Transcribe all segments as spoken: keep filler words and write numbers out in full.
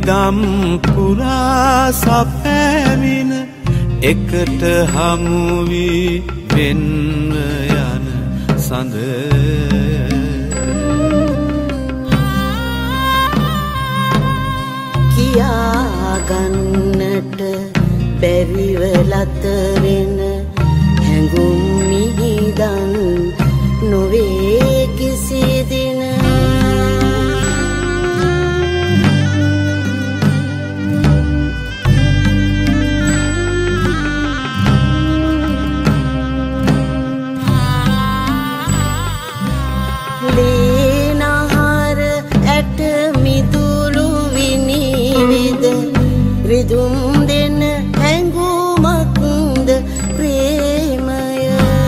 ඉදම් පුරා සපැමින එකට හමු වී වෙන්න යන සඳ කියාගන්නට බැරිව ලතරෙන හැඟුම් මිහිදන් නොවේ කිසි දින ලේනහර ඇට මිදුළු විනිවිද රිදුම් දෙන හැඟුමක්ද ප්‍රේමය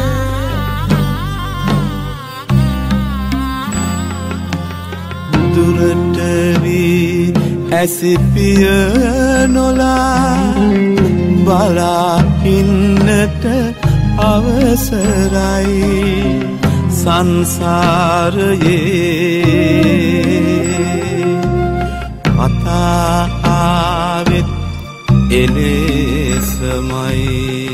දුරට වී ඇසිපිය නොලා බලා ඉන්නට අවසරයි සංසාරයේ අතා ආවෙත් එලෙසමයි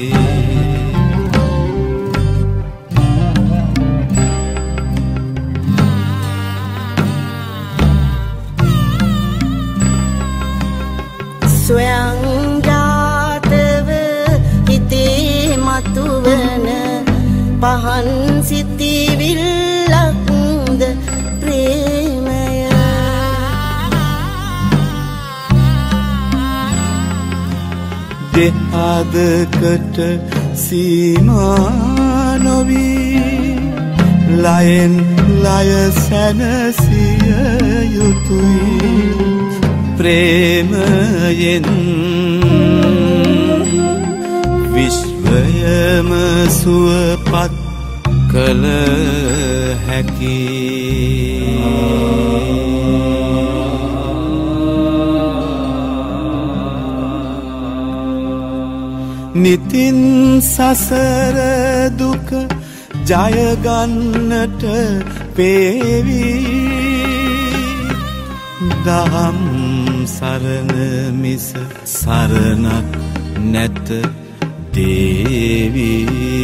ස්වයංජාතව හිතේ මතුවන පහන් සිතිවිල්ලක්ද ප්‍රේමය දෙහදකට සීමා නොවී ලයෙන් ලය සැනසිය යුතුයි ප්‍රේමයෙන් විශ්වයම සුවපත් කළ හැකි නිතින් සසර දුක ජයගන්නට පේවි දහම් සරණ මිස සරණක් නැත දේවී